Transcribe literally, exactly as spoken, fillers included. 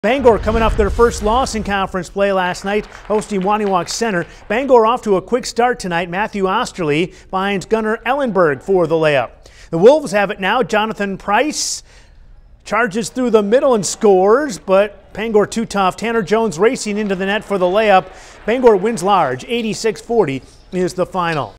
Bangor coming off their first loss in conference play last night, hosting Wonewoc-Center. Bangor off to a quick start tonight. Matthew Osterly finds Gunnar Ellenberg for the layup. The Wolves have it now. Jonathan Price charges through the middle and scores, but Bangor too tough. Tanner Jones racing into the net for the layup. Bangor wins large. eighty-six forty is the final.